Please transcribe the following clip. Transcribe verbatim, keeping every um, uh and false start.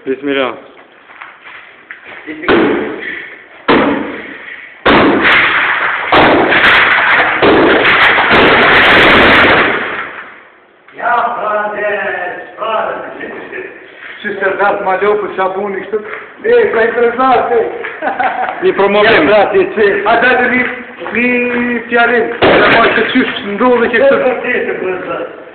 Bismillah. Я, братец, братец. Шестер дат малёпу, шабуник, что... Эй, заинтересовал ты! Не промовим. Брат, если... А даже не... Не теорем. Я, может, чувствую, долго, Что это, брат?